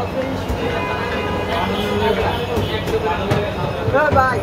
ভাই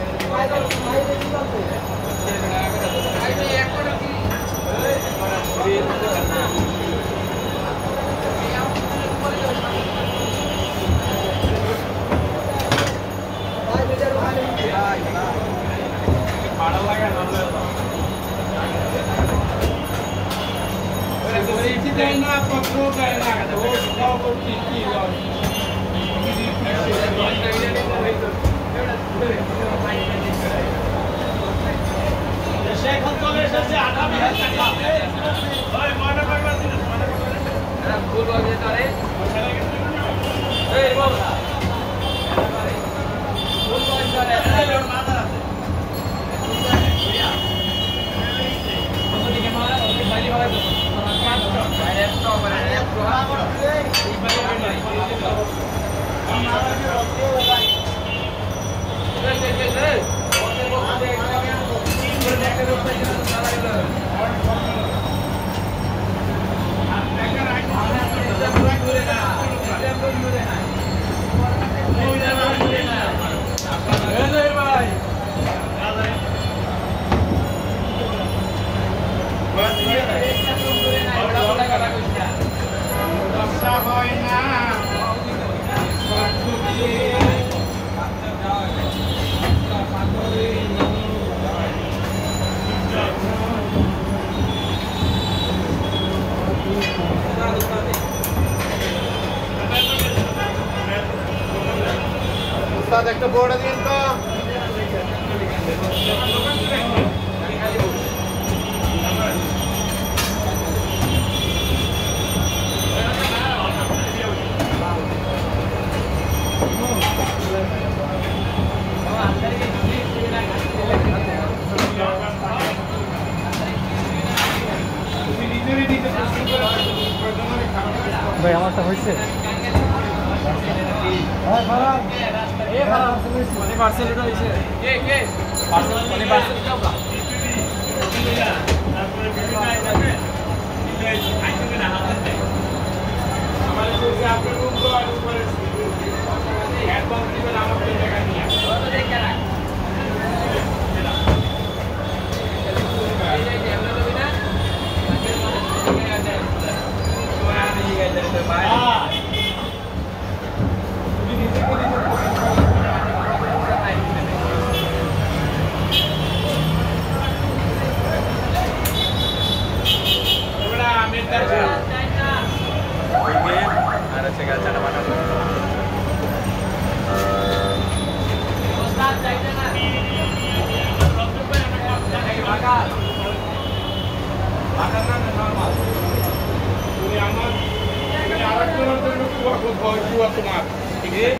একটা বোর্ড দিন তো ভাই আমারটা হয়েছে হ্যাঁ খারাপ এ খারাপ মানে পার্সেল এটা হইছে কে পার্সেল মানে পার্সেল দাও না তারপরে বিভিন্ন আইটেমে আইটেমে না হাতে আমাদের যে আপনার রুম তো আর উপরে অ্যাডভান্স দিবেন আমাদের টাকা নিয়ে কত দেখে রাখ আমার